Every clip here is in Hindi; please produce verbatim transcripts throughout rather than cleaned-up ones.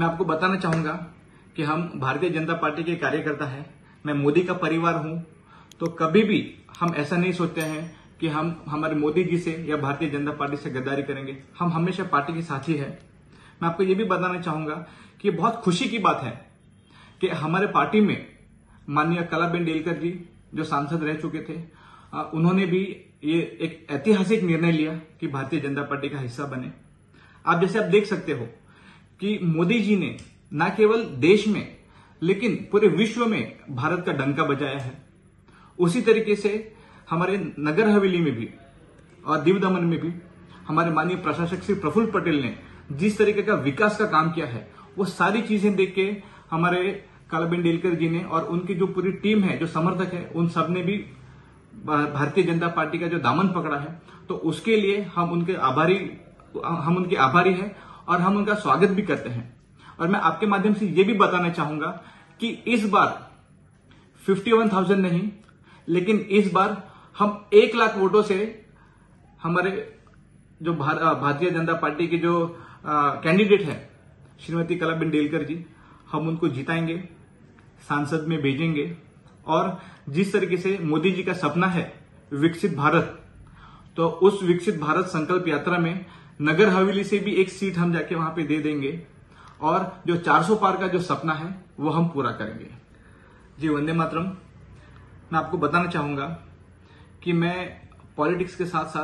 मैं आपको बताना चाहूंगा कि हम भारतीय जनता पार्टी के कार्यकर्ता हैं। मैं मोदी का परिवार हूं, तो कभी भी हम ऐसा नहीं सोचते हैं कि हम हमारे मोदी जी से या भारतीय जनता पार्टी से गद्दारी करेंगे। हम हमेशा पार्टी के साथी हैं। मैं आपको ये भी बताना चाहूंगा कि बहुत खुशी की बात है कि हमारे पार्टी में माननीय कलाबेन डेलकर जी जो सांसद रह चुके थे, उन्होंने भी ये एक ऐतिहासिक निर्णय लिया कि भारतीय जनता पार्टी का हिस्सा बने। आप जैसे आप देख सकते हो कि मोदी जी ने न केवल देश में लेकिन पूरे विश्व में भारत का डंका बजाया है। उसी तरीके से हमारे नगर हवेली में भी और दीव दमन में भी हमारे माननीय प्रशासक श्री प्रफुल्ल पटेल ने जिस तरीके का विकास का काम किया है, वो सारी चीजें देख के हमारे कलाबेन डेलकर जी ने और उनकी जो पूरी टीम है, जो समर्थक है, उन सब ने भी भारतीय जनता पार्टी का जो दामन पकड़ा है। तो उसके लिए हम उनके आभारी हम उनके आभारी हैं और हम उनका स्वागत भी करते हैं। और मैं आपके माध्यम से ये भी बताना चाहूंगा कि इस बार इक्यावन हज़ार नहीं, लेकिन इस बार हम एक लाख वोटों से हमारे जो भार, भारतीय जनता पार्टी के जो कैंडिडेट है श्रीमती कलाबेन डेलकर जी, हम उनको जिताएंगे, सांसद में भेजेंगे। और जिस तरीके से मोदी जी का सपना है विकसित भारत, तो उस विकसित भारत संकल्प यात्रा में नगर हवेली से भी एक सीट हम जाके वहां पे दे देंगे और जो चार सौ पार का जो सपना है वो हम पूरा करेंगे। जी वंदे मातरम। मैं आपको बताना चाहूंगा कि मैं पॉलिटिक्स के साथ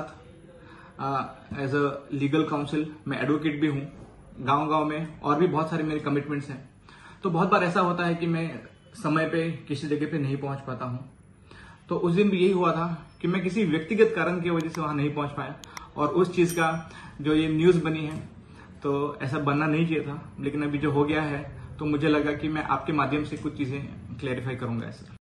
साथ एज अ लीगल काउंसिल मैं एडवोकेट भी हूं गांव गांव में, और भी बहुत सारे मेरे कमिटमेंट्स हैं। तो बहुत बार ऐसा होता है कि मैं समय पे किसी जगह पे नहीं पहुंच पाता हूं। तो उस दिन भी यही हुआ था कि मैं किसी व्यक्तिगत कारण की वजह से वहां नहीं पहुंच पाया, और उस चीज का जो ये न्यूज बनी है, तो ऐसा बनना नहीं चाहिए था, लेकिन अभी जो हो गया है तो मुझे लगा कि मैं आपके माध्यम से कुछ चीजें क्लैरिफाई करूंगा ऐसे।